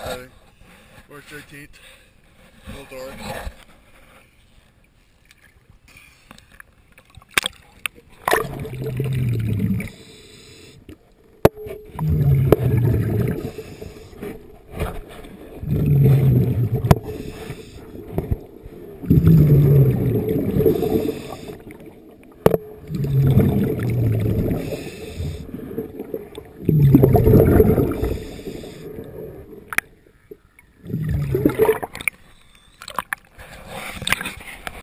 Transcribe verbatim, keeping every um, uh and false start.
heading. March eighteenth. A little dark. Thank you.